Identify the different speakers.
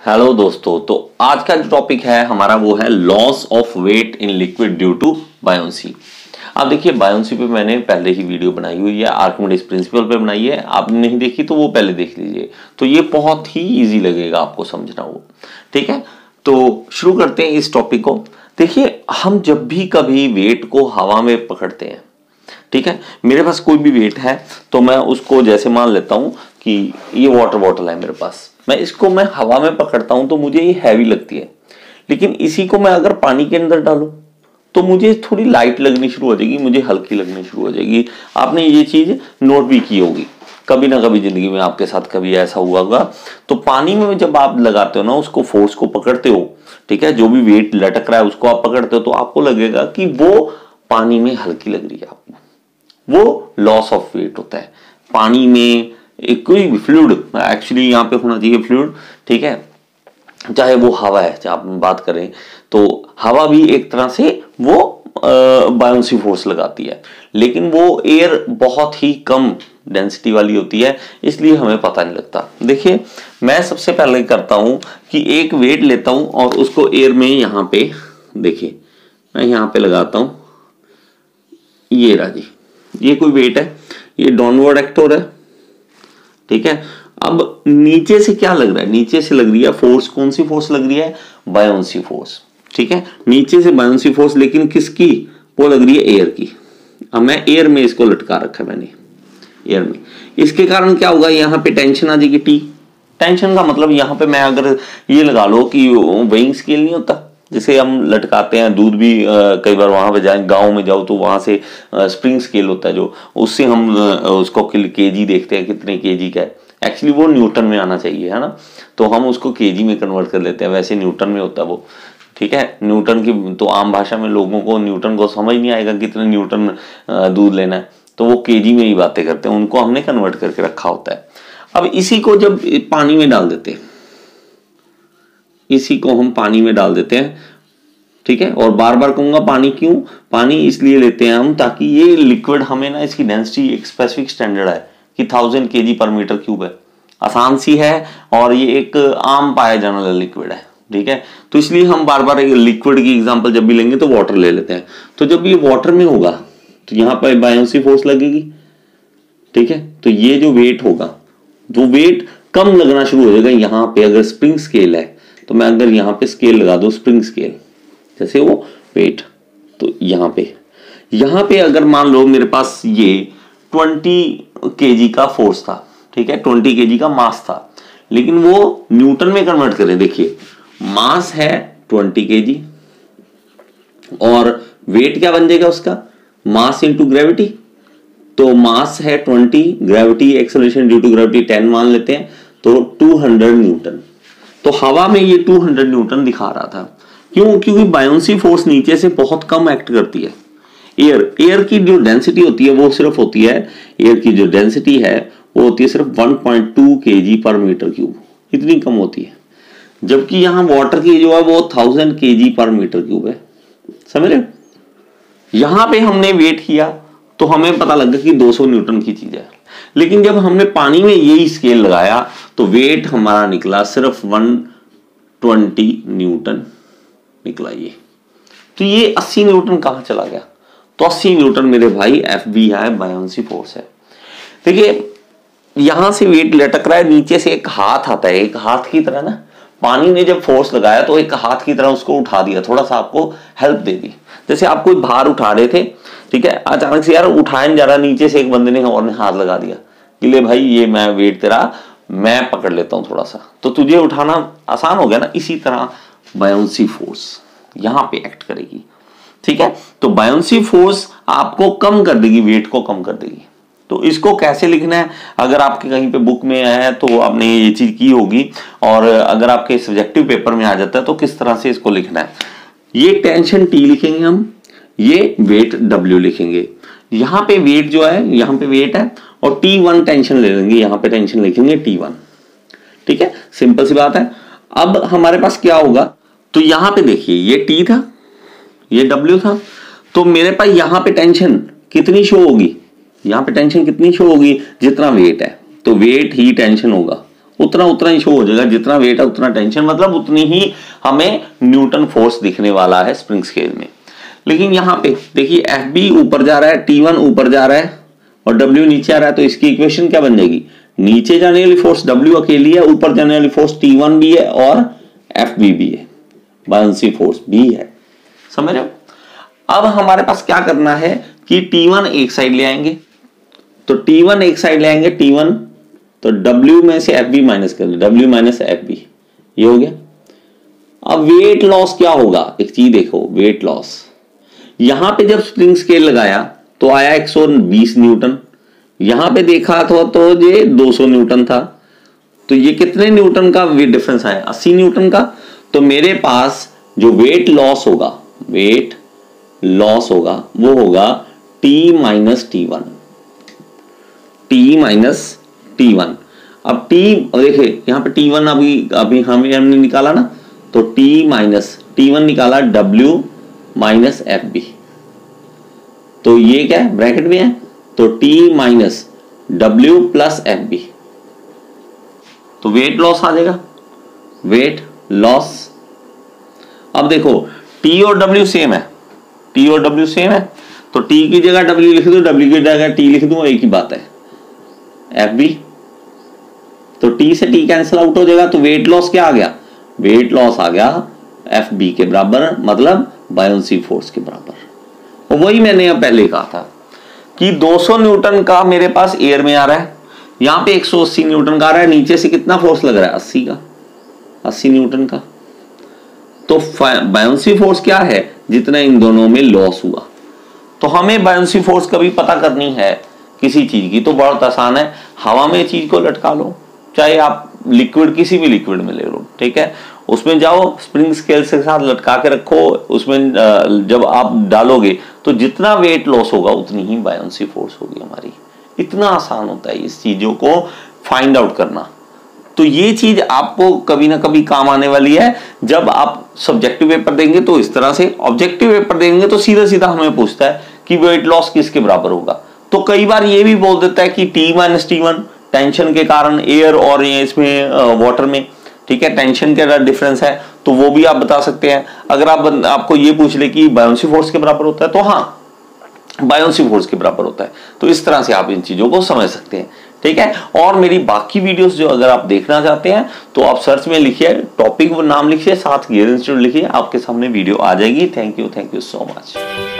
Speaker 1: Hello दोस्तों, तो आज का जो टॉपिक है हमारा वो है loss of weight in liquid due to buoyancy. अब देखिए, बायोंसी पे मैंने पहले ही वीडियो बनाई हुई है, आर्किमिडीज प्रिंसिपल पे बनाई है। आपने नहीं देखी तो वो पहले देख लीजिए, तो ये बहुत ही इजी लगेगा आपको समझना वो। ठीक है, तो शुरू करते हैं इस टॉपिक को। देखिए, हम जब भी कभी वेट को हवा में पकड़ते हैं, ठीक है, मेरे पास कोई भी वेट है तो मैं उसको जैसे मान लेता हूं कि ये वाटर बॉटल है मेरे पास, मैं हवा में पकड़ता हूं तो मुझे ये हैवी लगती है। लेकिन इसी को मैं अगर पानी के अंदर डालूं तो मुझे थोड़ी लाइट लगनी शुरू हो जाएगी, मुझे हल्की लगनी शुरू हो जाएगी। आपने ये चीज नोट भी की होगी, कभी ना कभी जिंदगी में आपके साथ कभी ऐसा हुआ होगा। तो पानी में जब आप लगाते हो ना, उसको फोर्स को पकड़ते हो, ठीक है, जो भी वेट लटक रहा है उसको आप पकड़ते हो, तो आपको लगेगा कि वो पानी में हल्की लग रही है आपको। वो लॉस ऑफ वेट होता है। पानी में एक कोई भी फ्लूइड, एक्चुअली यहाँ पे होना चाहिए फ्लूइड, ठीक है, चाहे वो हवा है, चाहे आप बात करें तो हवा भी एक तरह से वो बायोंसी फोर्स लगाती है, लेकिन वो एयर बहुत ही कम डेंसिटी वाली होती है, इसलिए हमें पता नहीं लगता। देखिए, मैं सबसे पहले करता हूं कि एक वेट लेता हूं और उसको एयर में यहाँ पे, देखिए मैं यहाँ पे लगाता हूं, ये राजी, ये कोई वेट है, ये डाउनवर्ड एक्टर है, ठीक है। अब नीचे से क्या लग रहा है, नीचे से लग रही है फोर्स, कौन सी फोर्स लग रही है, बायोंसी फोर्स, ठीक है, नीचे से बायोंसी फोर्स, लेकिन किसकी, वो लग रही है एयर की। अब मैं एयर में इसको लटका रखा है मैंने, एयर में, इसके कारण क्या होगा, यहाँ पे टेंशन आ जाएगी टी। टेंशन का मतलब यहाँ पे मैं अगर ये लगा लो कि वेइंग स्केल नहीं होता जिसे हम लटकाते हैं, दूध भी कई बार वहां पे जाए, गांव में जाओ तो वहां से स्प्रिंग स्केल होता है जो, उससे हम उसको केजी देखते हैं कितने केजी का है। एक्चुअली वो न्यूटन में आना चाहिए, है ना, तो हम उसको केजी में कन्वर्ट कर लेते हैं, वैसे न्यूटन में होता है वो, ठीक है। न्यूटन की तो आम भाषा में लोगों को न्यूटन को समझ नहीं आएगा कितने न्यूटन दूध लेना है, तो वो केजी में ही बातें करते हैं, उनको हमने कन्वर्ट करके रखा होता है। अब इसी को जब पानी में डाल देते हैं, इसी को हम पानी में डाल देते हैं, ठीक है, और बार बार कहूंगा पानी क्यों, पानी इसलिए लेते हैं हम ताकि ये लिक्विड हमें ना, इसकी डेंसिटी एक स्पेसिफिक स्टैंडर्ड है कि 1000 kg पर मीटर क्यूब है, आसान सी है, और ये एक आम पाया जाने वाला लिक्विड है, ठीक है। तो इसलिए हम बार बार लिक्विड की एग्जांपल जब भी लेंगे तो वाटर ले लेते हैं। तो जब ये वाटर में होगा तो यहाँ पर बायोंसी फोर्स लगेगी, ठीक है, तो ये जो वेट होगा वो वेट कम लगना शुरू हो जाएगा। यहाँ पे अगर स्प्रिंग स्केल है तो मैं अगर यहाँ पे स्केल लगा दूं, स्प्रिंग स्केल जैसे वो वेट, तो यहाँ पे अगर मान लो मेरे पास ये 20 kg का फोर्स था, ठीक है, 20 kg का मास था, लेकिन वो न्यूटन में कन्वर्ट करें, देखिए मास है 20 kg और वेट क्या बन जाएगा उसका, मास इंटू ग्रेविटी। तो मास है 20, gravity acceleration due to gravity 10 मान लेते हैं, तो 200 न्यूटन। तो हवा में ये 200 न्यूटन दिखा रहा था, क्यों, क्योंकि बायोंसी फोर्स नीचे से बहुत कम एक्ट करती है। एयर की जो डेंसिटी होती है वो सिर्फ होती है, एयर की जो डेंसिटी है वो होती है सिर्फ 1.2 kg पर मीटर क्यूब, इतनी कम होती है, जबकि यहाँ वाटर की जो है वो 1000 kg पर मीटर क्यूब है, समझ रहे। यहां पे हमने वेट किया तो हमें पता लगा कि 200 न्यूटन की चीज है, लेकिन जब हमने पानी में यही स्केल लगाया तो वेट हमारा निकला सिर्फ 120 न्यूटन निकला ये। तो ये 80 न्यूटन कहां चला गया, तो 80 न्यूटन मेरे भाई FB है, बायोंसी फोर्स है। देखिए, यहां से वेट लटक रहा है, नीचे से एक हाथ आता है, एक हाथ की तरह ना, पानी ने जब फोर्स लगाया तो एक हाथ की तरह उसको उठा दिया, थोड़ा सा आपको हेल्प दे दी। जैसे आप कोई भार उठा रहे थे, ठीक है, अचानक से यार उठाया नहीं जा रहा, नीचे से एक बंदे ने और ने हाथ लगा दिया कि ले भाई ये मैं वेट तेरा मैं पकड़ लेता हूं थोड़ा सा, तो तुझे उठाना आसान हो गया ना। इसी तरह बायोंसी फोर्स यहां पे एक्ट करेगी, ठीक है। तो बायोंसी फोर्स आपको कम कर देगी, वेट को कम कर देगी। तो इसको कैसे लिखना है, अगर आपके कहीं पे बुक में है तो आपने ये चीज की होगी, और अगर आपके सब्जेक्टिव पेपर में आ जाता है तो किस तरह से इसको लिखना है। ये टेंशन T लिखेंगे हम, ये वेट W लिखेंगे। यहां पे वेट जो है, यहां पे वेट है और T1 टेंशन ले लेंगे, यहां पे टेंशन लिखेंगे T1, ठीक है, सिंपल सी बात है। अब हमारे पास क्या होगा, तो यहां पे देखिए ये T था, ये W था, तो मेरे पास यहां पे टेंशन कितनी शो होगी, यहां पे टेंशन कितनी शो होगी, जितना वेट है, तो वेट ही टेंशन होगा, उतना उतना ही शो हो जाएगा, जितना वेट है उतना टेंशन, मतलब उतनी ही हमें न्यूटन फोर्स दिखने वाला है स्प्रिंग स्केल में। लेकिन यहाँ पे देखिए FB ऊपर जा रहा है, T1 ऊपर जा रहा है और W नीचे आ रहा है, तो इसकी इक्वेशन क्या बन जाएगी, नीचे जाने वाली फोर्स W अकेली है, ऊपर जाने वाली फोर्स T1 भी है और FB भी है, बायन्सी फोर्स भी है। समझ रहे हो? अब हमारे पास क्या करना है कि T1 एक साइड ले आएंगे, तो T1 एक साइड ले आएंगे, T1 तो W में से FB माइनस कर लो, W माइनस FB, ये हो गया। अब वेट लॉस क्या होगा, एक चीज देखो, वेट लॉस यहां पे जब स्प्रिंग स्केल लगाया तो आया 120 न्यूटन, यहां पे देखा तो ये 200 न्यूटन था, तो ये कितने न्यूटन का वेट डिफरेंस आया, 80 न्यूटन का। तो मेरे पास जो वेट लॉस होगा, वेट लॉस होगा वो होगा T minus T1, T minus T1। अब T देखिए यहां पे T1 अभी हमने निकाला ना, तो T माइनस T1 निकाला, W माइनस FB, तो ये क्या है ब्रैकेट में है, तो T minus W plus FB, तो वेट लॉस आ जाएगा, वेट लॉस। अब देखो T और W सेम है, T और W सेम है, तो T की जगह W लिख दो, W की जगह T लिख दो, एक ही बात है, FB, तो T से T कैंसिल आउट हो जाएगा, तो वेट लॉस क्या आ गया, वेट लॉस आ गया FB के बराबर, मतलब बायन्सी फोर्स के बराबर। और वही मैंने पहले कहा था कि 200 न्यूटन का मेरे पास एयर में आ रहा है, यहां पे 180 न्यूटन का आ रहा है, नीचे से कितना फोर्स लग रहा है, 80 का, 80 न्यूटन का। तो बायन्सी फोर्स क्या है, जितना इन दोनों में लॉस हुआ। तो हमें बायन्सी फोर्स कभी पता करनी है किसी चीज की, तो बहुत आसान है, हवा में चीज को लटका लो, चाहे आप लिक्विड किसी भी लिक्विड में ले लो, ठीक है, उसमें जाओ, स्प्रिंग स्केल के साथ लटका के रखो, उसमें जब आप डालोगे तो जितना वेट लॉस होगा उतनी ही बायन्सी फोर्स होगी हमारी। इतना आसान होता है इस चीजों को फाइंड आउट करना। तो ये चीज आपको कभी ना कभी काम आने वाली है, जब आप सब्जेक्टिव पेपर देंगे तो इस तरह से, ऑब्जेक्टिव पेपर देंगे तो सीधा सीधा हमें पूछता है कि वेट लॉस किसके बराबर होगा। तो कई बार ये भी बोल देता है कि T माइनस T1 टेंशन के कारण एयर और इसमें वाटर में, ठीक है, टेंशन का डिफरेंस है, तो वो भी आप बता सकते हैं। अगर आपको ये पूछ ले कि बायन्सी फोर्स के बराबर होता है, तो हाँ बायन्सी फोर्स के बराबर होता है। तो इस तरह से आप इन चीजों को समझ सकते हैं, ठीक है। और मेरी बाकी वीडियोस जो अगर आप देखना चाहते हैं तो आप सर्च में लिखिए, टॉपिक वो नाम लिखिए, साथ गियर इंस्टीट्यूट लिखिए, आपके सामने वीडियो आ जाएगी। Thank you so much.